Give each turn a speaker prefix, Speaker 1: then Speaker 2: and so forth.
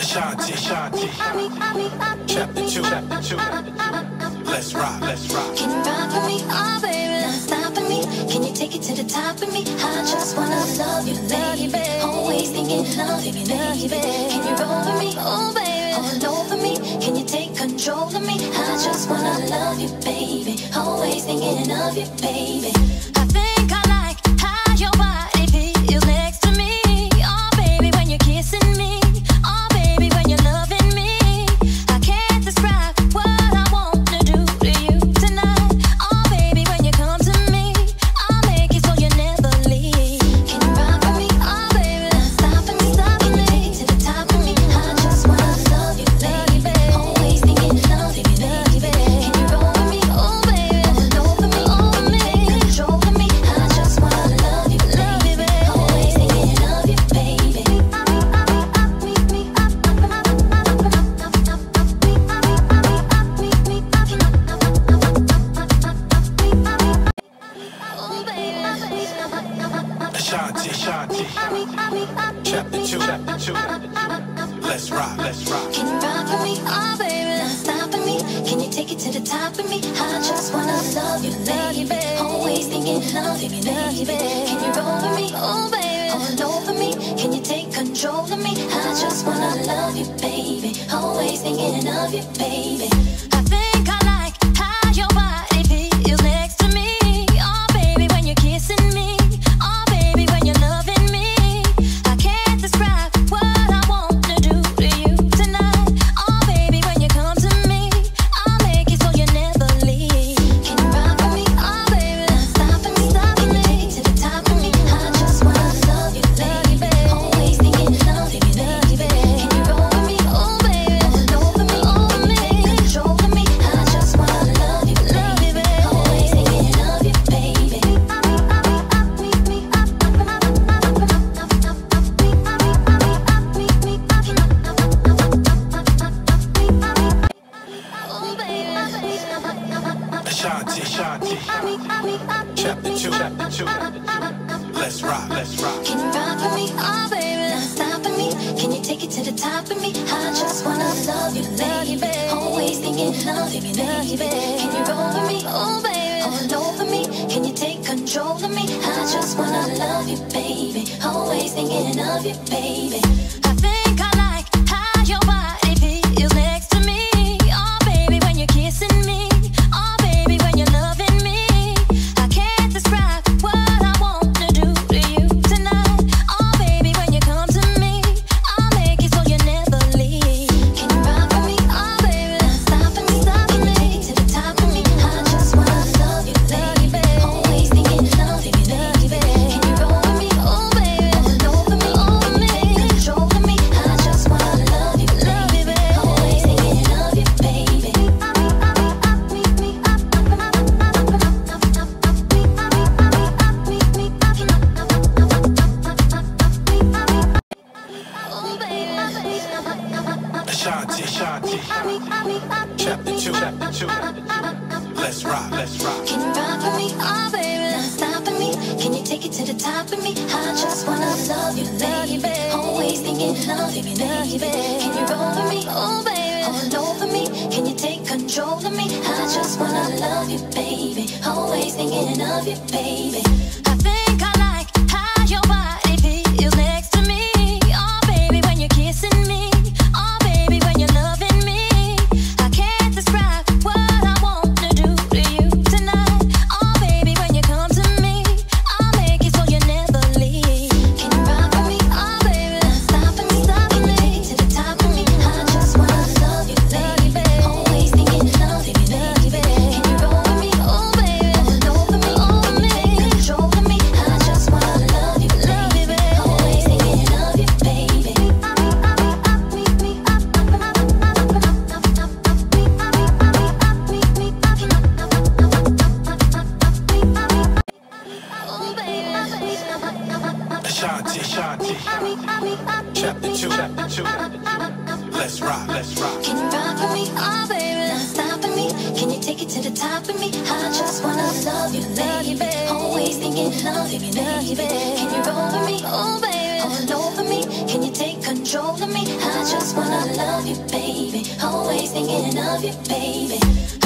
Speaker 1: Ashanti, Ashanti. Chapter 2, Chapter 2. Let's rock, let's rock.
Speaker 2: Can you rock with me? Oh, baby, not stopping me. Can you take it to the top with me? I just wanna love you, baby. Always thinking of you, baby. Can you roll with me? Oh, baby, all over me. Can you take control of me? I just wanna love you, baby. Always thinking of you, baby. I think I like how your body feels next to me. Oh, baby, when you're kissing me. Oh, baby, when you're loving me. I can't describe what I want to do to you tonight. Oh, baby, when you come to me, I'll make it so you never leave. Can you rock with me? Oh, baby, not stopping me. Can you take it to the top with me? I just wanna love you, baby. Always thinking of you, baby. Can you roll with me? Oh, baby, all over me, control of me. I just wanna love you, baby. Always thinking of you, baby. Oh, baby.
Speaker 1: Ashanti, Ashanti. Chapter 2, Chapter 2. Let's rock, let's rock.
Speaker 2: Can you rock with me? Oh, baby, not stopping me. Can you take it to the top with me? I just wanna love you, baby. Always thinking of you, baby. Can you roll with me? Oh, baby, all over me. Can you take control of me? I just wanna love you, baby. Always thinking of you, baby. I think I like how your body feels next to me. Oh, baby, when you're kissing me. Oh, baby, when you're loving me. I can't describe what I want to do to you tonight. Oh, baby, when you come to me, I'll make it so you never leave. Can you rock with me? Oh, baby, not stopping me. Can you take it to the top with me? I just wanna love you, baby. Always thinking of you, baby. Can you roll with me? Oh, baby, all over me, control of me. I just wanna love you, baby. Always thinking of you, baby. Oh, baby.
Speaker 1: Ashanti, Ashanti. Chapter 2, Chapter 2. Let's rock, let's rock.
Speaker 2: Can you rock with me? Oh, baby, not stopping me. Can you take it to the top with me? I just wanna love you, baby. Always thinking of you, baby. Can you roll with me? Oh, baby, all over me. Can you take control of me? I just wanna love you, baby. Always thinking of you, baby. I think I like how your body feels next to me. Oh, baby, when you're kissing me. Oh, baby, when you're loving me. I can't describe what I want to do to you tonight. Oh, baby, when you come to me, I'll make it so you never leave. Can you rock with me? Oh, baby, not stopping me. Can you take it to the top with me? I just wanna love you, baby. Always thinking of you, baby. Can you roll with me? Oh, baby, all over me, control of me. I just wanna love you, baby. Always thinking of you, baby. Oh, baby.
Speaker 1: Ashanti, Ashanti. Chapter 2, Chapter 2. Let's rock, let's rock.
Speaker 2: Can you rock with me? Oh, baby, not stopping me. Can you take it to the top with me? I just wanna love you, baby. Always thinking of you, baby. Can you roll with me? Oh, baby, all over me. Can you take control of me? I just wanna love you, baby. Always thinking of you, baby. I think I like how your body feels next to me. Oh, baby, when you're kissing me. Oh, baby, when you're loving me. I can't describe what I want to do to you tonight. Oh, baby, when you come to me, I'll make it so you never leave. Can you rock with me? Oh, baby, not stopping me. Can you take it to the top with me? I just wanna love you, baby. Always thinking of you, baby. Can you roll with me? Oh, baby, all over me, control of me. I just wanna love you, baby. Always thinking of you, baby. Oh, baby.
Speaker 1: Ashanti, Ashanti. Chapter 2, Chapter 2. Let's rock, let's rock.
Speaker 2: Can you rock with me? Oh, baby, not stopping me. Can you take it to the top with me? I just wanna love you, baby. Always thinking of you, baby. Can you roll with me? Oh, baby, all over me. Can you take control of me? I just wanna you, baby. Always thinking of you, baby.